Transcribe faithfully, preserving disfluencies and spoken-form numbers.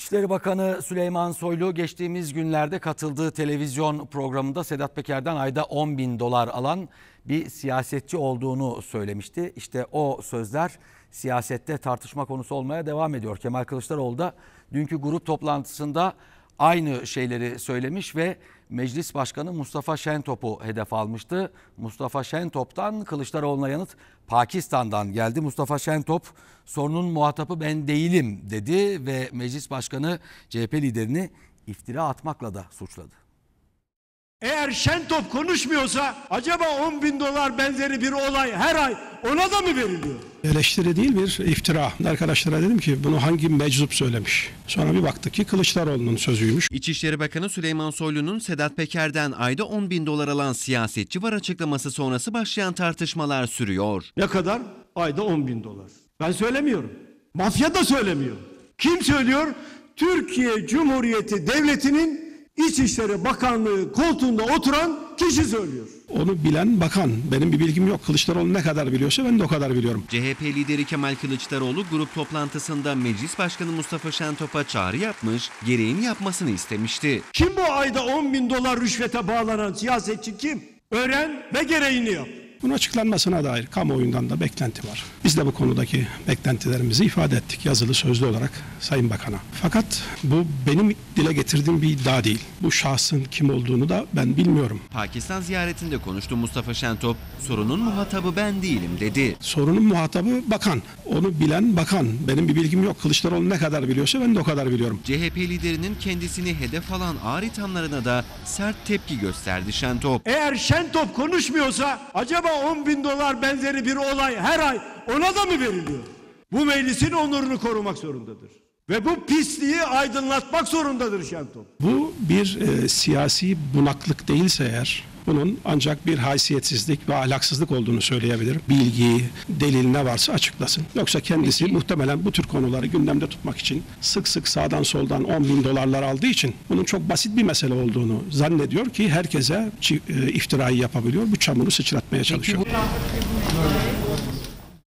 İçişleri Bakanı Süleyman Soylu geçtiğimiz günlerde katıldığı televizyon programında Sedat Peker'den ayda on bin dolar alan bir siyasetçi olduğunu söylemişti. İşte o sözler siyasette tartışma konusu olmaya devam ediyor. Kemal Kılıçdaroğlu da dünkü grup toplantısında aynı şeyleri söylemiş ve Meclis Başkanı Mustafa Şentop'u hedef almıştı. Mustafa Şentop'tan Kılıçdaroğlu'na yanıt Pakistan'dan geldi. Mustafa Şentop sorunun muhatabı ben değilim dedi ve Meclis Başkanı C H P liderini iftira atmakla da suçladı. Eğer Şentop konuşmuyorsa acaba on bin dolar benzeri bir olay her ay ona da mı veriliyor? Eleştiri değil bir iftira. Arkadaşlara dedim ki bunu hangi meczup söylemiş? Sonra bir baktık ki Kılıçdaroğlu'nun sözüymüş. İçişleri Bakanı Süleyman Soylu'nun Sedat Peker'den ayda on bin dolar alan siyasetçi var açıklaması sonrası başlayan tartışmalar sürüyor. Ne kadar? Ayda on bin dolar. Ben söylemiyorum. Mafya da söylemiyor. Kim söylüyor? Türkiye Cumhuriyeti Devleti'nin İçişleri Bakanlığı koltuğunda oturan kişi söylüyor. Onu bilen bakan. Benim bir bilgim yok. Kılıçdaroğlu ne kadar biliyorsa ben de o kadar biliyorum. C H P lideri Kemal Kılıçdaroğlu grup toplantısında Meclis Başkanı Mustafa Şentop'a çağrı yapmış, gereğini yapmasını istemişti. Kim bu ayda on bin dolar rüşvete bağlanan siyasetçi kim? Öğren ve gereğini yap. Bunun açıklanmasına dair kamuoyundan da beklenti var. Biz de bu konudaki beklentilerimizi ifade ettik yazılı sözlü olarak Sayın Bakan'a. Fakat bu benim dile getirdiğim bir iddia değil. Bu şahsın kim olduğunu da ben bilmiyorum. Pakistan ziyaretinde konuştu Mustafa Şentop, sorunun muhatabı ben değilim dedi. Sorunun muhatabı bakan. Onu bilen bakan. Benim bir bilgim yok. Kılıçdaroğlu ne kadar biliyorsa ben de o kadar biliyorum. C H P liderinin kendisini hedef alan ağır ithamlarına da sert tepki gösterdi Şentop. Eğer Şentop konuşmuyorsa acaba on bin dolar benzeri bir olay her ay ona da mı veriliyor? Bu meclisin onurunu korumak zorundadır. Ve bu pisliği aydınlatmak zorundadır Şentop. Bu bir e, siyasi bunaklık değilse eğer bunun ancak bir haysiyetsizlik ve ahlaksızlık olduğunu söyleyebilirim. Bilgi, delil ne varsa açıklasın. Yoksa kendisi muhtemelen bu tür konuları gündemde tutmak için sık sık sağdan soldan on bin dolarlar aldığı için bunun çok basit bir mesele olduğunu zannediyor ki herkese iftirayı yapabiliyor. Bu çamuru sıçratmaya çalışıyor.